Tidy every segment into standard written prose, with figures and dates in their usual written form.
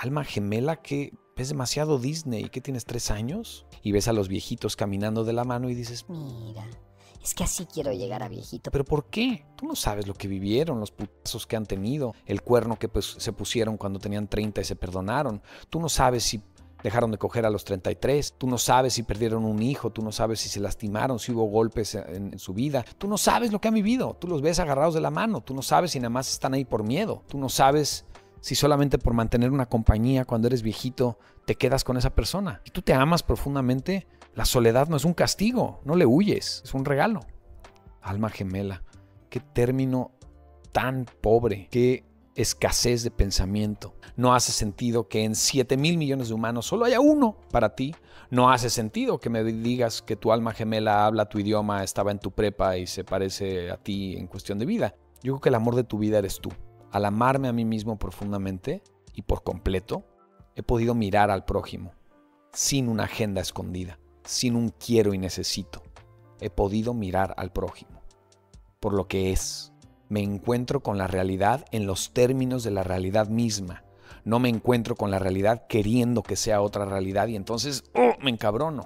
Alma gemela que ves demasiado Disney. ¿Qué tienes, 3 años? Y ves a los viejitos caminando de la mano y dices, mira, es que así quiero llegar a viejito. ¿pero por qué? Tú no sabes lo que vivieron, los putazos que han tenido, el cuerno que se pusieron cuando tenían 30 y se perdonaron. Tú no sabes si dejaron de coger a los 33. Tú no sabes si perdieron un hijo. Tú no sabes si se lastimaron, si hubo golpes en su vida. Tú no sabes lo que han vivido. Tú los ves agarrados de la mano. Tú no sabes si nada más están ahí por miedo. Tú no sabes si solamente por mantener una compañía cuando eres viejito te quedas con esa persona. Y tú te amas profundamente. La soledad no es un castigo. No le huyes. Es un regalo. Alma gemela. Qué término tan pobre. Qué escasez de pensamiento. No hace sentido que en 7,000 millones de humanos solo haya uno para ti. No hace sentido que me digas que tu alma gemela habla tu idioma, estaba en tu prepa y se parece a ti en cuestión de vida. Yo creo que el amor de tu vida eres tú. Al amarme a mí mismo profundamente y por completo, he podido mirar al prójimo sin una agenda escondida, sin un quiero y necesito. He podido mirar al prójimo por lo que es. Me encuentro con la realidad en los términos de la realidad misma. No me encuentro con la realidad queriendo que sea otra realidad y entonces me encabrono.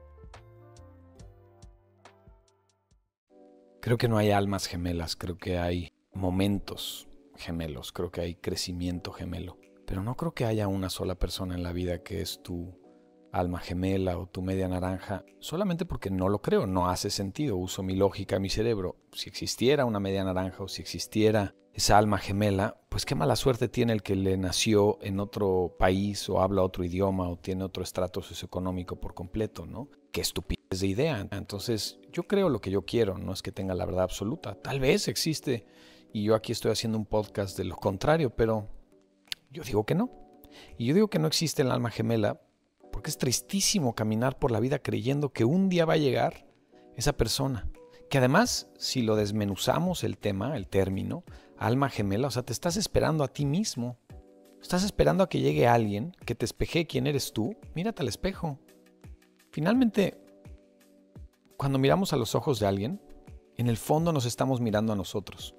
Creo que no hay almas gemelas, creo que hay momentos gemelos, creo que hay crecimiento gemelo. Pero no creo que haya una sola persona en la vida que es tu alma gemela o tu media naranja, solamente porque no lo creo, no hace sentido, uso mi lógica, mi cerebro. Si existiera una media naranja o si existiera esa alma gemela, pues qué mala suerte tiene el que le nació en otro país o habla otro idioma o tiene otro estrato socioeconómico por completo, ¿no? Qué estupidez de idea. Entonces, yo creo lo que yo quiero, no es que tenga la verdad absoluta. Tal vez existe y yo aquí estoy haciendo un podcast de lo contrario, pero yo digo que no. Y yo digo que no existe el alma gemela porque es tristísimo caminar por la vida creyendo que un día va a llegar esa persona. Que además, si lo desmenuzamos el tema, el término, alma gemela, o sea, te estás esperando a ti mismo. Estás esperando a que llegue alguien que te espejee quién eres tú. Mírate al espejo. Finalmente, cuando miramos a los ojos de alguien, en el fondo nos estamos mirando a nosotros.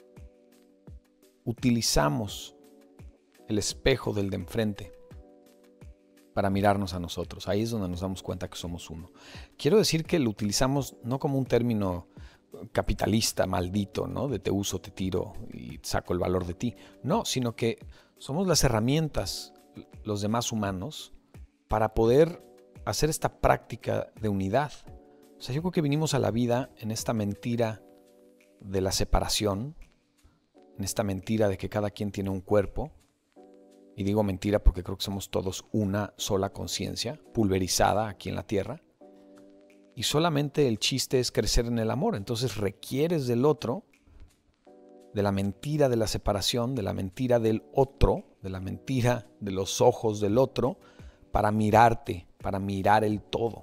Utilizamos el espejo del de enfrente para mirarnos a nosotros. Ahí es donde nos damos cuenta que somos uno. Quiero decir que lo utilizamos no como un término capitalista maldito, ¿no? De te uso, te tiro y saco el valor de ti. No, sino que somos las herramientas, los demás humanos, para poder hacer esta práctica de unidad. O sea, yo creo que vinimos a la vida en esta mentira de la separación, en esta mentira de que cada quien tiene un cuerpo. Y digo mentira porque creo que somos todos una sola conciencia, pulverizada aquí en la tierra. Y solamente el chiste es crecer en el amor. Entonces requieres del otro, de la mentira de la separación, de la mentira del otro, de la mentira de los ojos del otro, para mirarte, para mirar el todo.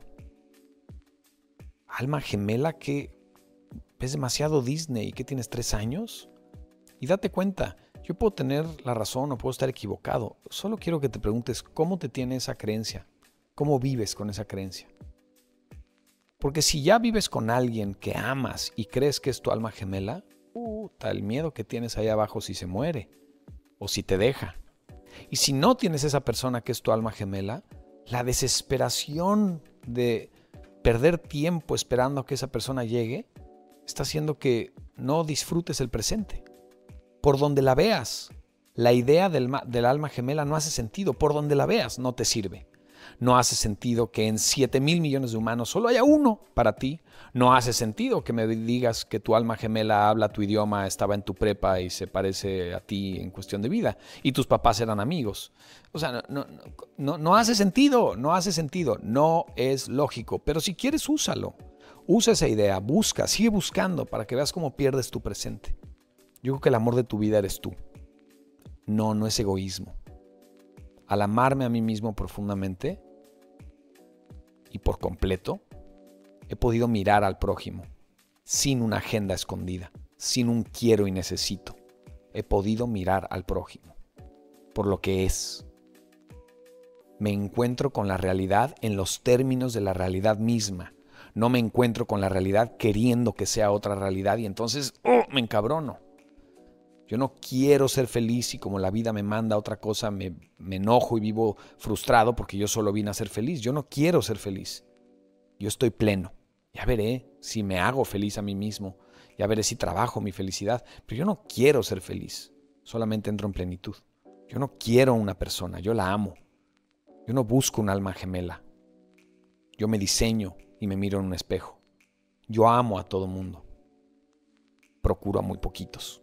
Alma gemela que ves demasiado Disney. ¿Qué tienes, 3 años? Y date cuenta. Yo puedo tener la razón o puedo estar equivocado. Solo quiero que te preguntes cómo te tiene esa creencia. ¿Cómo vives con esa creencia? Porque si ya vives con alguien que amas y crees que es tu alma gemela, el miedo que tienes ahí abajo si se muere o si te deja. Y si no tienes esa persona que es tu alma gemela, la desesperación de perder tiempo esperando a que esa persona llegue está haciendo que no disfrutes el presente. Por donde la veas, la idea del alma gemela no hace sentido. Por donde la veas, no te sirve. No hace sentido que en 7,000 millones de humanos solo haya uno para ti. No hace sentido que me digas que tu alma gemela habla tu idioma, estaba en tu prepa y se parece a ti en cuestión de vida. Y tus papás eran amigos. O sea, no hace sentido, no hace sentido. No es lógico. Pero si quieres, úsalo. Usa esa idea, busca, sigue buscando para que veas cómo pierdes tu presente. Yo creo que el amor de tu vida eres tú. No es egoísmo. Al amarme a mí mismo profundamente y por completo, he podido mirar al prójimo sin una agenda escondida, sin un quiero y necesito. He podido mirar al prójimo por lo que es. Me encuentro con la realidad en los términos de la realidad misma. No me encuentro con la realidad queriendo que sea otra realidad y entonces me encabrono. Yo no quiero ser feliz y como la vida me manda a otra cosa, me enojo y vivo frustrado porque yo solo vine a ser feliz. Yo no quiero ser feliz. Yo estoy pleno. Ya veré si me hago feliz a mí mismo. Ya veré si trabajo mi felicidad. Pero yo no quiero ser feliz. Solamente entro en plenitud. Yo no quiero una persona. Yo la amo. Yo no busco un alma gemela. Yo me diseño y me miro en un espejo. Yo amo a todo mundo. Procuro a muy poquitos.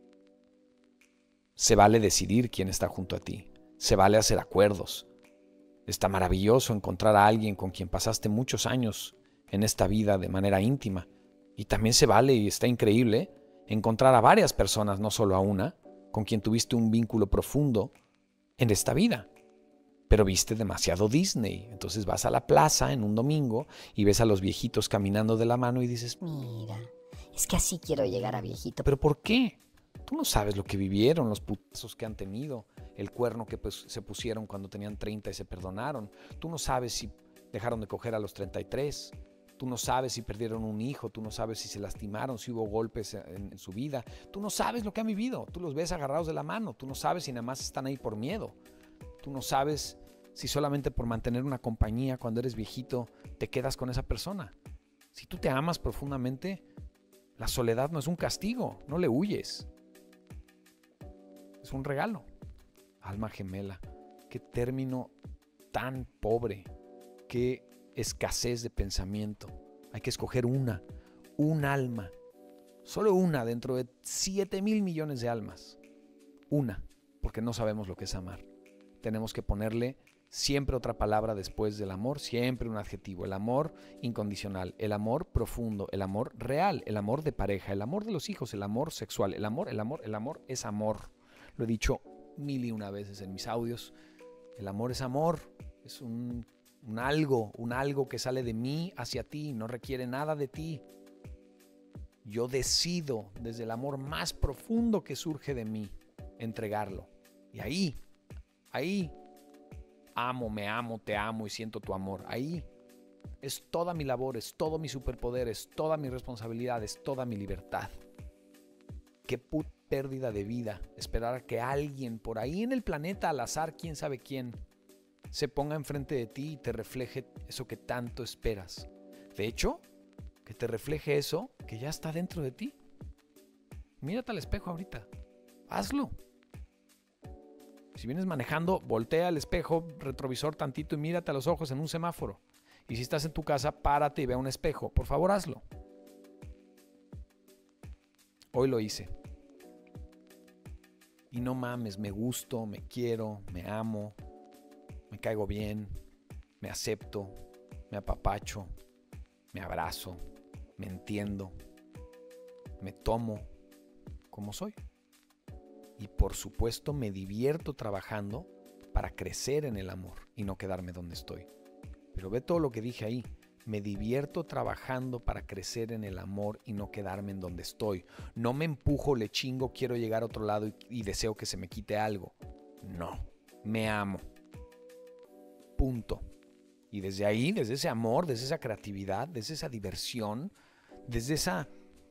Se vale decidir quién está junto a ti. Se vale hacer acuerdos. Está maravilloso encontrar a alguien con quien pasaste muchos años en esta vida de manera íntima. Y también se vale, y está increíble, encontrar a varias personas, no solo a una, con quien tuviste un vínculo profundo en esta vida. Pero viste demasiado Disney. Entonces vas a la plaza en un domingo y ves a los viejitos caminando de la mano y dices, Mira, es que así quiero llegar a viejito. ¿pero por qué? Tú no sabes lo que vivieron, los putazos que han tenido, el cuerno que se pusieron cuando tenían 30 y se perdonaron. Tú no sabes si dejaron de coger a los 33. Tú no sabes si perdieron un hijo. Tú no sabes si se lastimaron, si hubo golpes en su vida. Tú no sabes lo que han vivido. Tú los ves agarrados de la mano. Tú no sabes si nada más están ahí por miedo. Tú no sabes si solamente por mantener una compañía cuando eres viejito te quedas con esa persona. Si tú te amas profundamente, la soledad no es un castigo. No le huyes. Es un regalo. Alma gemela. Qué término tan pobre. Qué escasez de pensamiento. Hay que escoger un alma. Solo una dentro de 7,000 millones de almas. Una, porque no sabemos lo que es amar. Tenemos que ponerle siempre otra palabra después del amor, siempre un adjetivo. El amor incondicional, el amor profundo, el amor real, el amor de pareja, el amor de los hijos, el amor sexual. El amor es amor. Lo he dicho 1001 veces en mis audios. El amor es amor. Es un algo que sale de mí hacia ti. No requiere nada de ti. Yo decido desde el amor más profundo que surge de mí entregarlo. Y ahí, me amo, te amo y siento tu amor. Ahí es toda mi labor, es todo mi superpoder, es toda mi responsabilidad, es toda mi libertad. Qué puta pérdida de vida esperar a que alguien por ahí en el planeta, al azar, quién sabe quién, se ponga enfrente de ti y te refleje eso que tanto esperas. De hecho, que te refleje eso que ya está dentro de ti. Mírate al espejo ahorita. Hazlo. Si vienes manejando, voltea al espejo, retrovisor tantito y mírate a los ojos en un semáforo. Y si estás en tu casa, párate y ve a un espejo. Por favor, hazlo. Hoy lo hice. Y no mames, me gusto, me quiero, me amo, me caigo bien, me acepto, me apapacho, me abrazo, me entiendo, me tomo como soy. Y por supuesto me divierto trabajando para crecer en el amor y no quedarme donde estoy. Pero ve todo lo que dije ahí. Me divierto trabajando para crecer en el amor y no quedarme en donde estoy. No me empujo, le chingo, quiero llegar a otro lado y deseo que se me quite algo. No, me amo. Punto. Y desde ahí, desde ese amor, desde esa creatividad, desde esa diversión, desde esa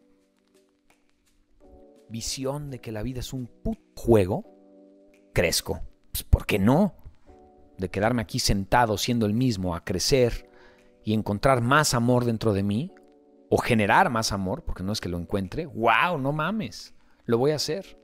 visión de que la vida es un puto juego, crezco. Pues, ¿por qué no? De quedarme aquí sentado siendo el mismo a crecer y encontrar más amor dentro de mí o generar más amor, porque no es que lo encuentre. ¡Wow! No mames. Lo voy a hacer.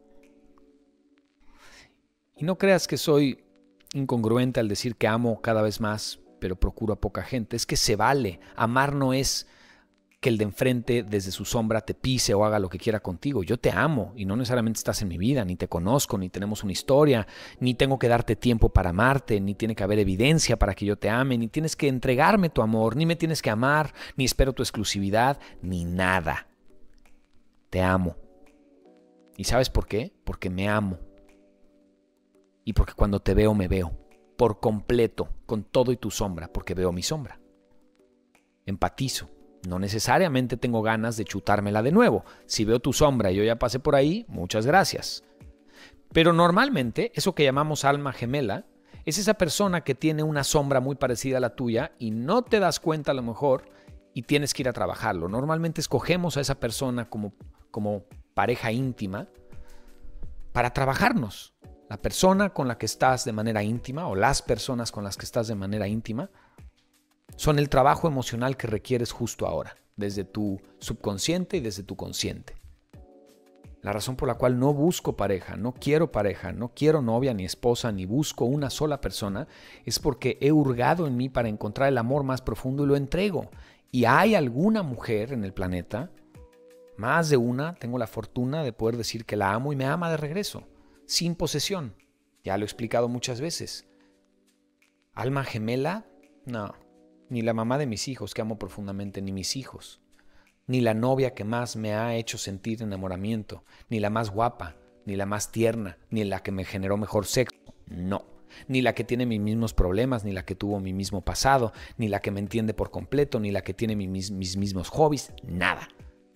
Y no creas que soy incongruente al decir que amo cada vez más, pero procuro a poca gente. Es que se vale. Amar no es que el de enfrente desde su sombra te pise o haga lo que quiera contigo. Yo te amo y no necesariamente estás en mi vida, ni te conozco, ni tenemos una historia, ni tengo que darte tiempo para amarte, ni tiene que haber evidencia para que yo te ame, ni tienes que entregarme tu amor, ni me tienes que amar, ni espero tu exclusividad, ni nada. Te amo. ¿Y sabes por qué? Porque me amo. Y porque cuando te veo, me veo. Por completo, con todo y tu sombra, porque veo mi sombra. Empatizo. No necesariamente tengo ganas de chutármela de nuevo. Si veo tu sombra y yo ya pasé por ahí, muchas gracias. Pero normalmente, eso que llamamos alma gemela, es esa persona que tiene una sombra muy parecida a la tuya y no te das cuenta a lo mejor y tienes que ir a trabajarlo. Normalmente escogemos a esa persona como pareja íntima para trabajarnos. La persona con la que estás de manera íntima o las personas con las que estás de manera íntima son el trabajo emocional que requieres justo ahora, desde tu subconsciente y desde tu consciente. La razón por la cual no busco pareja, no quiero novia ni esposa, ni busco una sola persona, es porque he hurgado en mí para encontrar el amor más profundo y lo entrego. Y hay alguna mujer en el planeta, más de una, tengo la fortuna de poder decir que la amo y me ama de regreso, sin posesión. Ya lo he explicado muchas veces. Alma gemela, no. Ni la mamá de mis hijos, que amo profundamente, ni mis hijos. Ni la novia que más me ha hecho sentir enamoramiento, ni la más guapa, ni la más tierna, ni la que me generó mejor sexo. No. Ni la que tiene mis mismos problemas, ni la que tuvo mi mismo pasado, ni la que me entiende por completo, ni la que tiene mis mismos hobbies. Nada.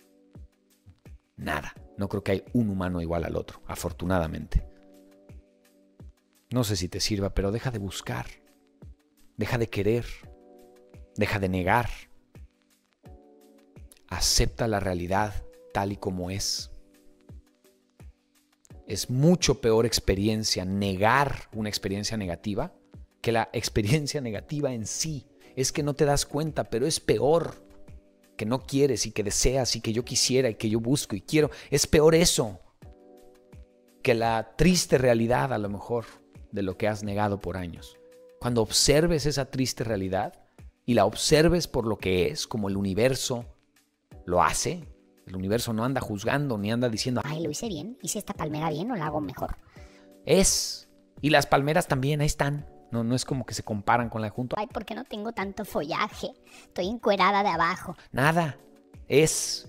Nada. No creo que hay un humano igual al otro, afortunadamente. No sé si te sirva, pero deja de buscar. Deja de querer. Deja de negar. Acepta la realidad tal y como es. Es mucho peor experiencia negar una experiencia negativa que la experiencia negativa en sí. Es que no te das cuenta, pero es peor que no quieres y que deseas y que yo quisiera y que yo busco y quiero. Es peor eso que la triste realidad, a lo mejor, de lo que has negado por años. Cuando observes esa triste realidad y la observes por lo que es, como el universo lo hace. El universo no anda juzgando ni anda diciendo, Ay, lo hice bien, hice esta palmera bien o la hago mejor. es. Y las palmeras también, ahí están. No es como que se comparan con la de junto. Ay, ¿por qué no tengo tanto follaje? Estoy encuerada de abajo. Nada. Es.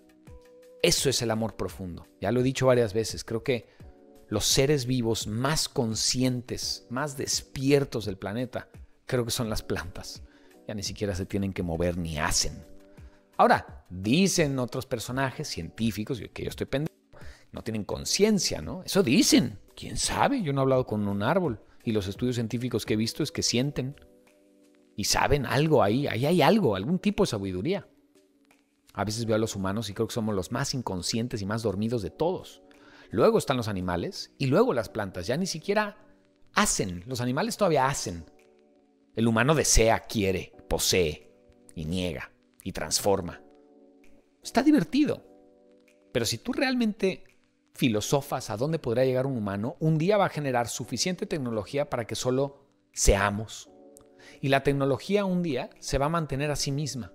Eso es el amor profundo. Ya lo he dicho varias veces. Creo que los seres vivos más conscientes, más despiertos del planeta, creo que son las plantas. Ya ni siquiera se tienen que mover ni hacen. Ahora, dicen otros personajes científicos, que yo estoy pendejo, no tienen conciencia, ¿no? Eso dicen. ¿Quién sabe? Yo no he hablado con un árbol. Y los estudios científicos que he visto es que sienten y saben algo ahí. Ahí hay algo, algún tipo de sabiduría. A veces veo a los humanos y creo que somos los más inconscientes y más dormidos de todos. Luego están los animales y luego las plantas. Ya ni siquiera hacen. Los animales todavía hacen. El humano desea, quiere, posee y niega y transforma. Está divertido. Pero si tú realmente filosofas a dónde podría llegar un humano, un día va a generar suficiente tecnología para que solo seamos. Y la tecnología un día se va a mantener a sí misma.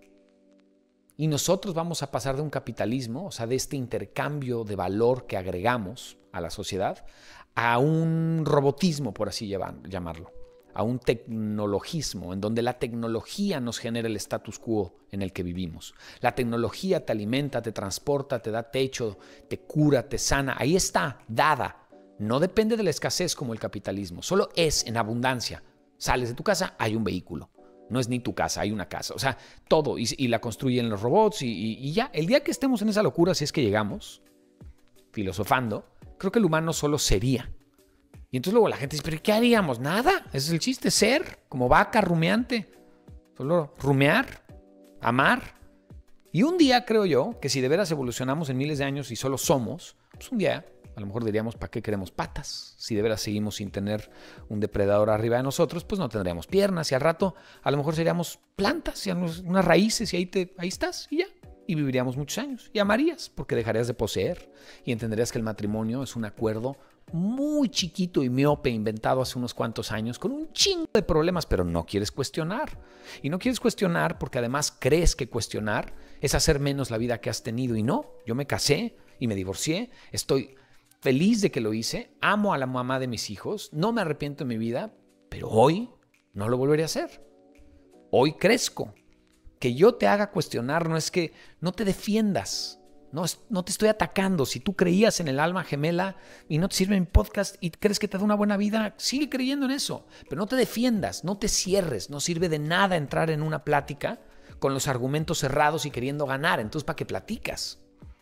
Y nosotros vamos a pasar de un capitalismo, o sea, de este intercambio de valor que agregamos a la sociedad, a un robotismo, por así llamarlo. A un tecnologismo, en donde la tecnología nos genera el status quo en el que vivimos. La tecnología te alimenta, te transporta, te da techo, te cura, te sana. Ahí está, dada. No depende de la escasez como el capitalismo, solo es en abundancia. Sales de tu casa, hay un vehículo. No es ni tu casa, hay una casa. O sea, todo. Y la construyen los robots y ya. El día que estemos en esa locura, si es que llegamos, filosofando, creo que el humano solo sería. Y entonces luego la gente dice, ¿pero qué haríamos? Nada, ese es el chiste, ser como vaca rumiante. Solo rumear, amar. Y un día creo yo que si de veras evolucionamos en miles de años y solo somos, pues un día a lo mejor diríamos, ¿para qué queremos patas? Si de veras seguimos sin tener un depredador arriba de nosotros, pues no tendríamos piernas y al rato a lo mejor seríamos plantas y unas raíces y ahí estás y ya. Y viviríamos muchos años y amarías porque dejarías de poseer y entenderías que el matrimonio es un acuerdo muy chiquito y miope inventado hace unos cuantos años con un chingo de problemas, pero no quieres cuestionar. Y no quieres cuestionar porque además crees que cuestionar es hacer menos la vida que has tenido. Y no, yo me casé y me divorcié, estoy feliz de que lo hice, amo a la mamá de mis hijos, no me arrepiento de mi vida, pero hoy no lo volveré a hacer. Hoy crezco. Que yo te haga cuestionar no es que no te defiendas. No te estoy atacando. Si tú creías en el alma gemela y no te sirve mi podcast y crees que te da una buena vida, sigue creyendo en eso. Pero no te defiendas, no te cierres. No sirve de nada entrar en una plática con los argumentos cerrados y queriendo ganar. Entonces, ¿para qué platicas?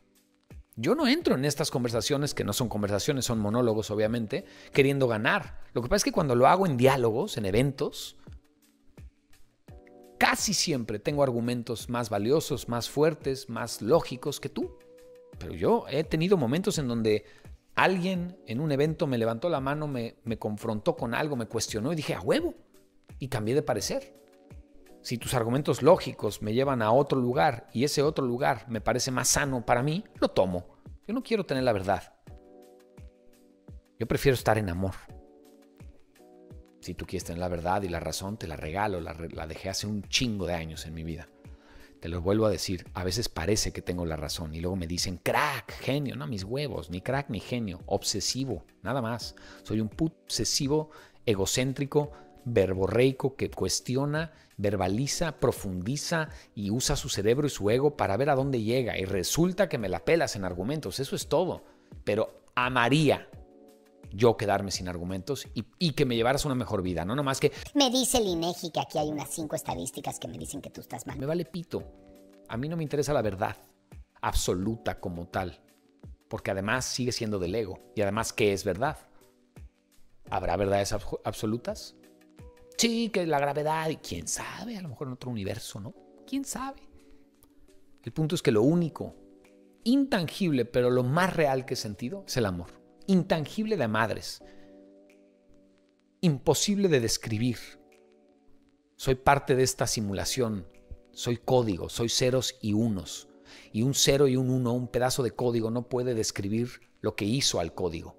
Yo no entro en estas conversaciones, que no son conversaciones, son monólogos, obviamente, queriendo ganar. Lo que pasa es que cuando lo hago en diálogos, en eventos, casi siempre tengo argumentos más valiosos, más fuertes, más lógicos que tú. Pero yo he tenido momentos en donde Alguien en un evento me levantó la mano, me confrontó con algo, me cuestionó y dije, ¡a huevo! Y cambié de parecer. Si tus argumentos lógicos me llevan a otro lugar y ese otro lugar me parece más sano para mí, lo tomo. Yo no quiero tener la verdad. Yo prefiero estar en amor. Si tú quieres tener la verdad y la razón, te la regalo. La dejé hace un chingo de años en mi vida. Te lo vuelvo a decir, a veces parece que tengo la razón y luego me dicen crack, genio, no mis huevos, ni crack ni genio, obsesivo, nada más. Soy un puto obsesivo, egocéntrico, verborreico que cuestiona, verbaliza, profundiza y usa su cerebro y su ego para ver a dónde llega. Y resulta que me la pelas en argumentos, eso es todo. Pero amaría yo quedarme sin argumentos y que me llevaras a una mejor vida, no nomás que... Me dice el INEGI que aquí hay unas 5 estadísticas que me dicen que tú estás mal. Me vale pito. A mí no me interesa la verdad absoluta como tal, porque además sigue siendo del ego. Y además, ¿qué es verdad? ¿Habrá verdades absolutas? Sí, que la gravedad, y quién sabe, a lo mejor en otro universo, ¿no? ¿Quién sabe? El punto es que lo único, intangible, pero lo más real que he sentido es el amor. Intangible de madres. Imposible de describir. Soy parte de esta simulación. Soy código, soy ceros y unos. Y un 0 y un 1, un pedazo de código, no puede describir lo que hizo al código.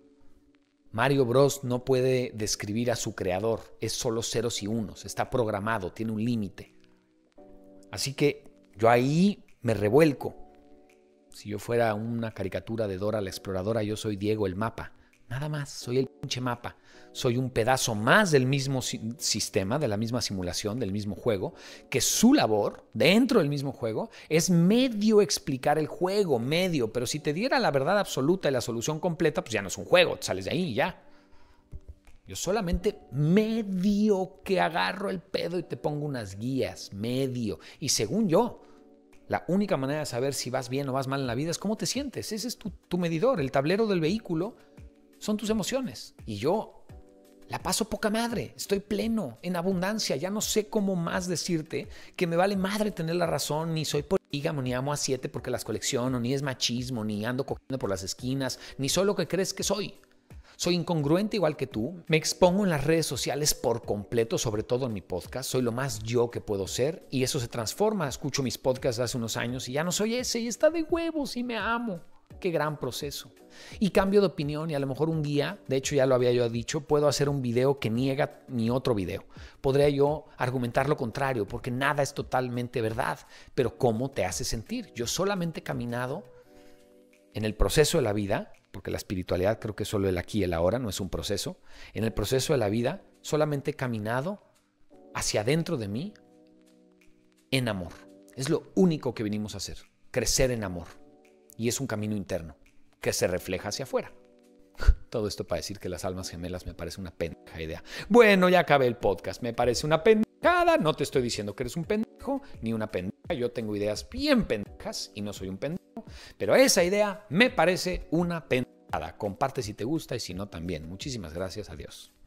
Mario Bros no puede describir a su creador, es solo ceros y unos, está programado, tiene un límite. Así que yo ahí me revuelco. Si yo fuera una caricatura de Dora la Exploradora, yo soy Diego el mapa. Nada más, soy el pinche mapa. Soy un pedazo más del mismo sistema, de la misma simulación, del mismo juego, que su labor, dentro del mismo juego, es medio explicar el juego, medio. Pero si te diera la verdad absoluta y la solución completa, pues ya no es un juego, te sales de ahí y ya. Yo solamente medio que agarro el pedo y te pongo unas guías, medio. Y según yo, la única manera de saber si vas bien o vas mal en la vida es cómo te sientes. Ese es tu medidor. El tablero del vehículo son tus emociones. Y yo la paso poca madre. Estoy pleno, en abundancia. Ya no sé cómo más decirte que me vale madre tener la razón. Ni soy polígamo, ni amo a 7 porque las colecciono, ni es machismo, ni ando cogiendo por las esquinas, ni soy lo que crees que soy. Soy incongruente igual que tú, me expongo en las redes sociales por completo, sobre todo en mi podcast, soy lo más yo que puedo ser y eso se transforma. Escucho mis podcasts de hace unos años y ya no soy ese y está de huevos y me amo. Qué gran proceso. Y cambio de opinión y a lo mejor un día, de hecho ya lo había yo dicho, puedo hacer un video que niega mi otro video. Podría yo argumentar lo contrario porque nada es totalmente verdad, pero ¿cómo te hace sentir? Yo solamente he caminado en el proceso de la vida, porque la espiritualidad creo que es solo el aquí y el ahora, no es un proceso. En el proceso de la vida solamente he caminado hacia adentro de mí en amor. Es lo único que vinimos a hacer, crecer en amor. Y es un camino interno que se refleja hacia afuera. Todo esto para decir que las almas gemelas me parece una pendeja idea. Bueno, ya acabé el podcast, me parece una pendejada. No te estoy diciendo que eres un pendejo ni una pendeja. Yo tengo ideas bien pendejas y no soy un pendejo. Pero esa idea me parece una pendejada. Comparte si te gusta y si no también. Muchísimas gracias. Adiós.